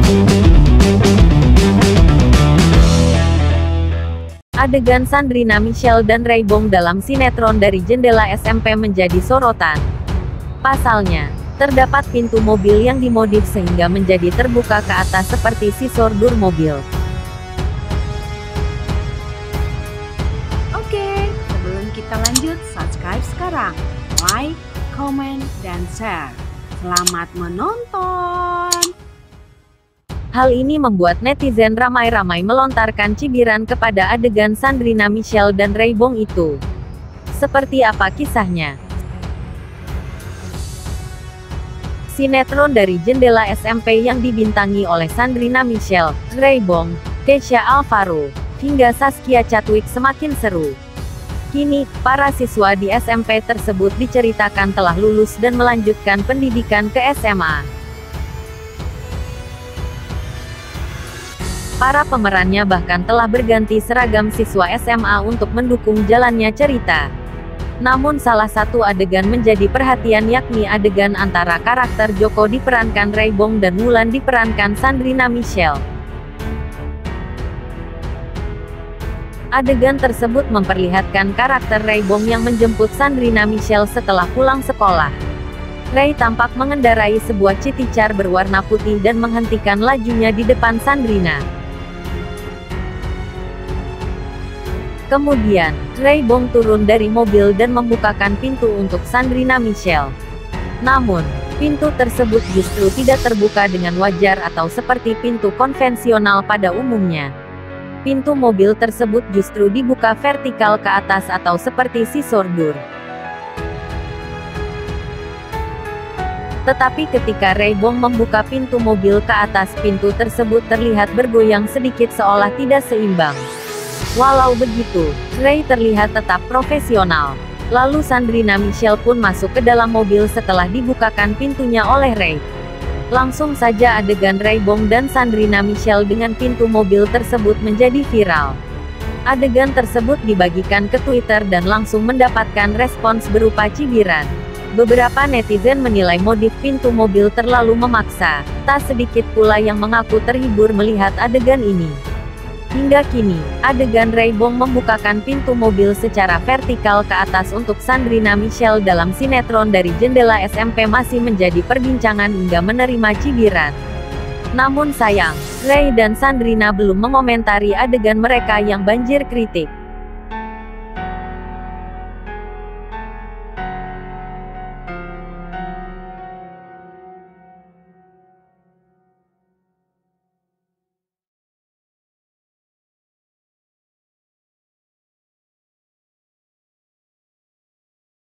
Adegan Sandrina Michelle dan Ray Bong dalam sinetron Dari Jendela SMP menjadi sorotan. Pasalnya, terdapat pintu mobil yang dimodif sehingga menjadi terbuka ke atas seperti sisor dur mobil. Oke, sebelum kita lanjut, subscribe sekarang, like, comment, dan share. Selamat menonton! Hal ini membuat netizen ramai-ramai melontarkan cibiran kepada adegan Sandrina Michelle dan Ray Bong itu. Seperti apa kisahnya? Sinetron Dari Jendela SMP yang dibintangi oleh Sandrina Michelle, Ray Bong, Kesha Alvaro, hingga Zaskia Chadwick semakin seru. Kini, para siswa di SMP tersebut diceritakan telah lulus dan melanjutkan pendidikan ke SMA. Para pemerannya bahkan telah berganti seragam siswa SMA untuk mendukung jalannya cerita. Namun salah satu adegan menjadi perhatian yakni adegan antara karakter Joko diperankan Ray Bong dan Mulan diperankan Sandrina Michelle. Adegan tersebut memperlihatkan karakter Ray Bong yang menjemput Sandrina Michelle setelah pulang sekolah. Ray tampak mengendarai sebuah Citycar berwarna putih dan menghentikan lajunya di depan Sandrina. Kemudian, Ray Bong turun dari mobil dan membukakan pintu untuk Sandrina Michelle. Namun, pintu tersebut justru tidak terbuka dengan wajar atau seperti pintu konvensional pada umumnya. Pintu mobil tersebut justru dibuka vertikal ke atas atau seperti sisor dur. Tetapi ketika Ray Bong membuka pintu mobil ke atas, pintu tersebut terlihat bergoyang sedikit seolah tidak seimbang. Walau begitu, Ray terlihat tetap profesional. Lalu Sandrina Michelle pun masuk ke dalam mobil setelah dibukakan pintunya oleh Ray. Langsung saja adegan Ray Bong dan Sandrina Michelle dengan pintu mobil tersebut menjadi viral. Adegan tersebut dibagikan ke Twitter dan langsung mendapatkan respons berupa cibiran. Beberapa netizen menilai modif pintu mobil terlalu memaksa. Tak sedikit pula yang mengaku terhibur melihat adegan ini. Hingga kini, adegan Ray Bong membukakan pintu mobil secara vertikal ke atas untuk Sandrina Michelle dalam sinetron Dari Jendela SMP masih menjadi perbincangan hingga menerima cibiran. Namun sayang, Ray dan Sandrina belum mengomentari adegan mereka yang banjir kritik.